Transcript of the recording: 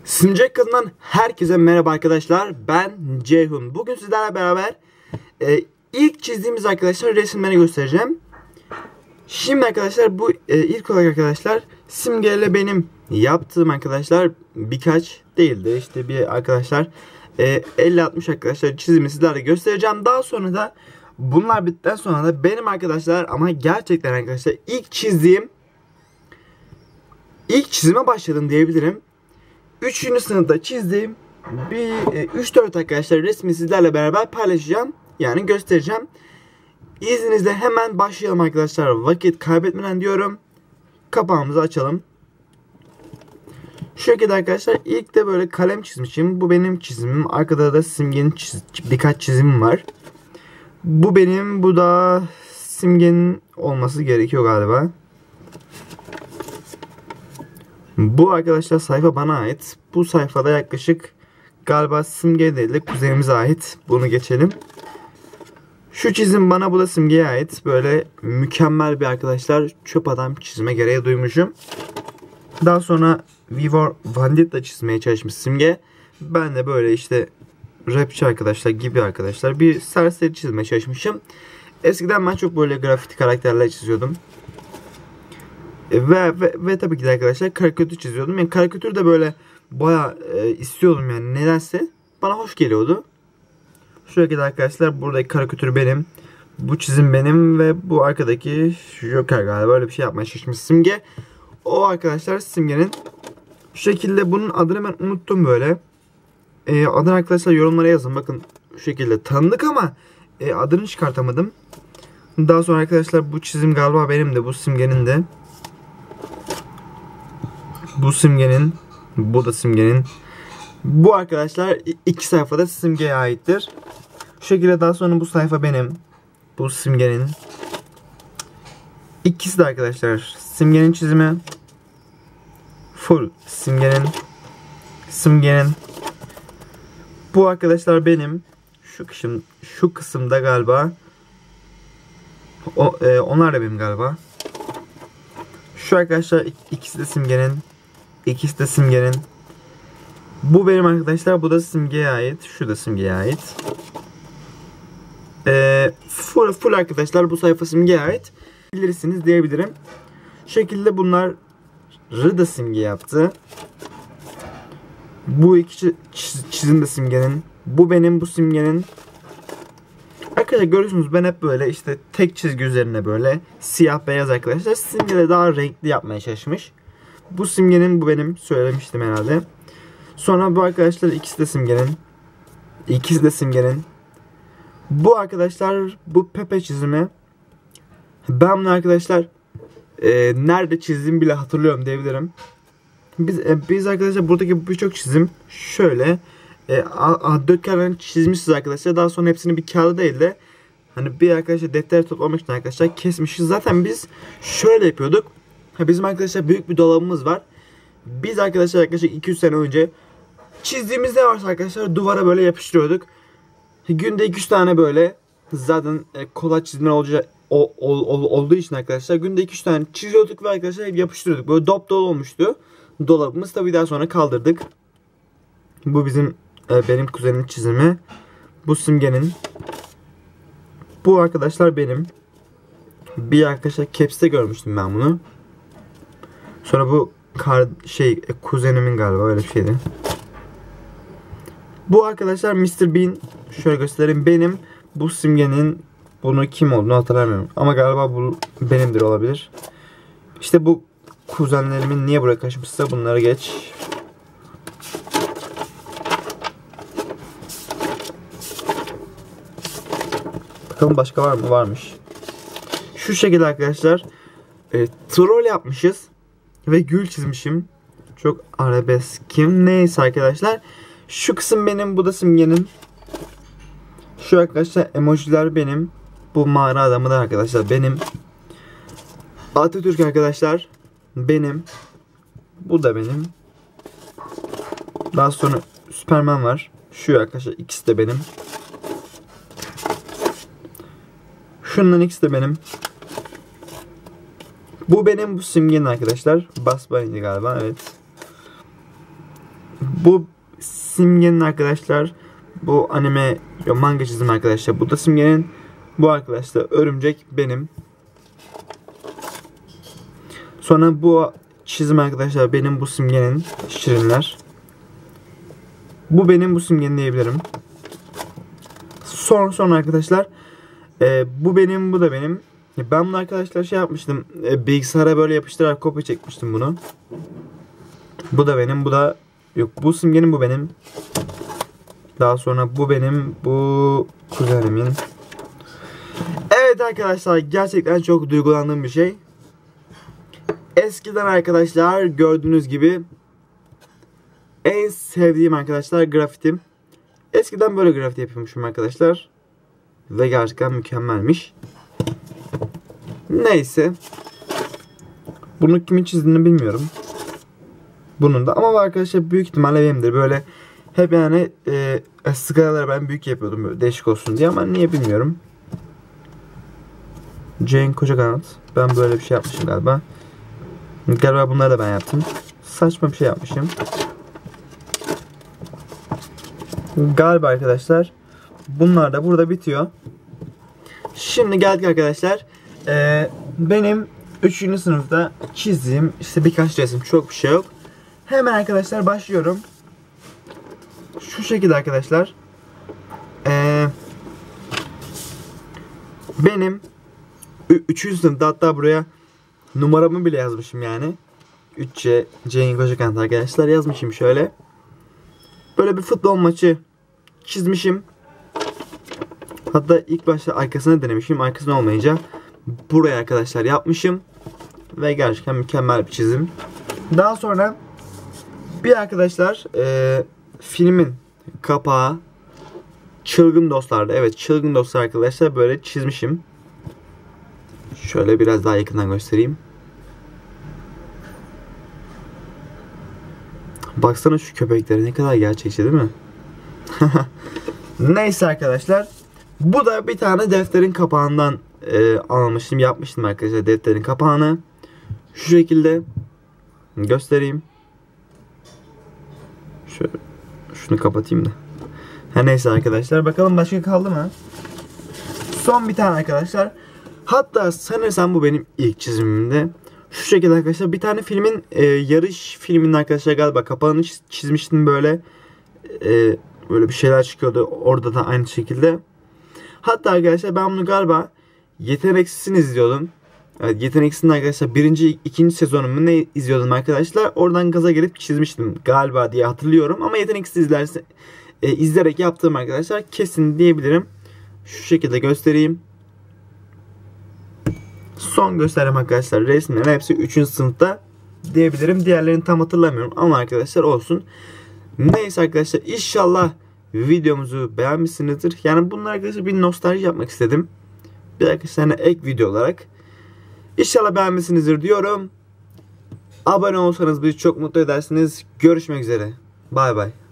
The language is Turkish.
Simcek kanalından herkese merhaba arkadaşlar. Ben Ceyhun. Bugün sizlerle beraber ilk çizdiğimiz arkadaşlar resimlerini göstereceğim. Şimdi arkadaşlar bu ilk olarak arkadaşlar simgeyle benim yaptığım arkadaşlar birkaç değildi. İşte bir arkadaşlar 50-60 arkadaşlar çizimi sizlerle göstereceğim. Daha sonra da bunlar bittikten sonra da benim arkadaşlar ama gerçekten arkadaşlar ilk çizime başladım diyebilirim. 3. sınıfta çizdiğim bir 3-4 arkadaşlar resmi sizlerle beraber paylaşacağım. Yani göstereceğim. İzninizle hemen başlayalım arkadaşlar. Vakit kaybetmeden diyorum. Kapağımızı açalım. Şu şekilde arkadaşlar ilk de böyle kalem çizmişim. Bu benim çizimim. Arkada da simgenin birkaç çizimim var. Bu benim, bu da simgenin olması gerekiyor galiba. Bu arkadaşlar sayfa bana ait. Bu sayfada yaklaşık galiba simge değil de kuzenimize ait. Bunu geçelim. Şu çizim bana, bu da simgeye ait. Böyle mükemmel bir arkadaşlar çöp adam çizime gereği duymuşum. Daha sonra Vivor Vandetta çizmeye çalışmış simge. Ben de böyle işte rapçi arkadaşlar gibi arkadaşlar bir serseri çizmeye çalışmışım. Eskiden ben çok böyle grafiti karakterler çiziyordum. Ve tabii ki de arkadaşlar karikatür çiziyordum. Yani karikatür de böyle bayağı istiyordum yani, nedense bana hoş geliyordu. Şu şekilde arkadaşlar buradaki karikatür benim. Bu çizim benim ve bu arkadaki Joker galiba öyle bir şey yapmaya çalışmış simge. O arkadaşlar simgenin. Şu şekilde bunun adını ben unuttum böyle. Adını arkadaşlar yorumlara yazın. Bakın şu şekilde tanıdık ama adını çıkartamadım. Daha sonra arkadaşlar bu çizim galiba benim de, bu simgenin de. Bu simgenin, bu da simgenin. Bu arkadaşlar iki sayfada simgeye aittir. Şu şekilde daha sonra bu sayfa benim. Bu simgenin. İkisi de arkadaşlar simgenin çizimi. Full simgenin. Bu arkadaşlar benim. Şu kısımda galiba. Onlar da benim galiba. Şu arkadaşlar ikisi de simgenin. İkisi de simgenin. Bu benim arkadaşlar. Bu da simgeye ait. Şu da simgeye ait. Full arkadaşlar bu sayfa simgeye ait. Bilirsiniz diyebilirim. Şu şekilde bunlar da simge yaptı. Bu iki çizim de simgenin. Bu benim, bu simgenin. Arkadaşlar görüyorsunuz ben hep böyle işte tek çizgi üzerine böyle siyah beyaz arkadaşlar. Simge de daha renkli yapmaya çalışmış. Bu simgenin, bu benim, söylemiştim herhalde. Sonra bu arkadaşlar ikisi de simgenin. İkisi de simgenin. Bu arkadaşlar bu Pepe çizimi. Ben bunu arkadaşlar nerede çizdiğimi bile hatırlıyorum diyebilirim. Biz arkadaşlar buradaki birçok çizim şöyle dört kağıdını çizmişiz arkadaşlar. Daha sonra hepsini bir kağıda değil de hani bir arkadaşlar defter toplamak için arkadaşlar kesmişiz. Zaten biz şöyle yapıyorduk. Bizim arkadaşlar büyük bir dolabımız var. Biz arkadaşlar yaklaşık 200 sene önce çizdiğimiz ne varsa arkadaşlar duvara böyle yapıştırıyorduk. Günde 200 tane böyle, zaten kolay çizimler olduğu için arkadaşlar günde 200 tane çiziyorduk ve arkadaşlar hep yapıştırıyorduk. Böyle dop dolu olmuştu dolabımız. Tabii daha sonra kaldırdık. Bu benim kuzenin çizimi. Bu simgenin. Bu arkadaşlar benim. Bir arkadaşlar Caps'te görmüştüm ben bunu. Sonra bu kuzenimin galiba, öyle bir şeydi. Bu arkadaşlar Mr. Bean. Şöyle göstereyim, benim. Bu simgenin, bunu kim olduğunu hatırlamıyorum. Ama galiba bu benimdir, olabilir. İşte bu kuzenlerimin niye buraya kaçmışsa bunları geç. Bakalım başka var mı? Varmış. Şu şekilde arkadaşlar troll yapmışız. Ve gül çizmişim. Çok arabeskim. Neyse arkadaşlar. Şu kısım benim. Bu da simgenin. Şu arkadaşlar emojiler benim. Bu mağara adamı da arkadaşlar benim. Atatürk arkadaşlar benim. Bu da benim. Daha sonra Superman var. Şu arkadaşlar ikisi de benim. Şunların ikisi de benim. Bu benim, bu simgenin arkadaşlar. Bas Bunny'di galiba, evet. Bu simgenin arkadaşlar, bu anime manga çizim arkadaşlar. Bu da simgenin, bu arkadaşlar örümcek benim. Sonra bu çizim arkadaşlar benim, bu simgenin şirinler. Bu benim, bu simgenin diyebilirim. Sonra arkadaşlar bu benim, bu da benim. Ben bunu arkadaşlar şey yapmıştım. Bilgisayara böyle yapıştırarak kopya çekmiştim bunu. Bu da benim, bu da yok. Bu simgenin, bu benim. Daha sonra bu benim, bu kuzenimin. Evet arkadaşlar, gerçekten çok duygulandığım bir şey. Eskiden arkadaşlar gördüğünüz gibi en sevdiğim arkadaşlar grafitim. Eskiden böyle grafiti yapıyormuşum arkadaşlar. Ve gerçekten mükemmelmiş. Neyse. Bunu kimin çizdiğini bilmiyorum. Bunun da ama arkadaşlar büyük ihtimalle benimdir. Böyle hep yani skalaları ben büyük yapıyordum böyle değişik olsun diye ama niye bilmiyorum. Jane Kocakanat. Ben böyle bir şey yapmışım galiba. Galiba bunları da ben yaptım. Saçma bir şey yapmışım. Galiba arkadaşlar bunlar da burada bitiyor. Şimdi geldik arkadaşlar. Benim 3. sınıfta çizdiğim işte birkaç resim, çok bir şey yok. Hemen arkadaşlar başlıyorum. Şu şekilde arkadaşlar. Benim 3. sınıfta, hatta buraya numaramı bile yazmışım yani. 3C Jane Kocakanat arkadaşlar yazmışım şöyle. Böyle bir futbol maçı çizmişim. Hatta ilk başta arkasına denemişim. Arkasına olmayınca buraya arkadaşlar yapmışım. Ve gerçekten mükemmel bir çizim. Daha sonra bir arkadaşlar filmin kapağı Çılgın Dostlar'da. Evet, Çılgın Dostlar arkadaşlar böyle çizmişim. Şöyle biraz daha yakından göstereyim. Baksana şu köpekleri, ne kadar gerçekçi değil mi? Neyse arkadaşlar. Bu da bir tane defterin kapağından almıştım. Yapmıştım arkadaşlar defterin kapağını. Şu şekilde göstereyim. Şöyle, şunu kapatayım da. Neyse arkadaşlar. Bakalım başka kaldı mı? Son bir tane arkadaşlar. Hatta sanırsam bu benim ilk çizimimde. Şu şekilde arkadaşlar bir tane filmin yarış filminin arkadaşlar galiba kapağını çizmiştim böyle. Böyle bir şeyler çıkıyordu orada da aynı şekilde. Hatta arkadaşlar ben bunu galiba Yeteneksiz'ini izliyordum. Evet, Yeteneksiz'in arkadaşlar 1. 2. sezonumu ne izliyordum arkadaşlar. Oradan gaza gelip çizmiştim galiba diye hatırlıyorum. Ama Yeteneksiz izleyerek yaptığım arkadaşlar kesin diyebilirim. Şu şekilde göstereyim. Son göstereyim arkadaşlar. Resimlerin hepsi 3. sınıfta diyebilirim. Diğerlerini tam hatırlamıyorum ama arkadaşlar olsun. Neyse arkadaşlar, inşallah videomuzu beğenmişsinizdir. Yani bunlar arkadaşlar bir nostalji yapmak istedim. Bir arkadaşlar ek video olarak. İnşallah beğenmişsinizdir diyorum. Abone olsanız bizi çok mutlu edersiniz. Görüşmek üzere. Bay bay.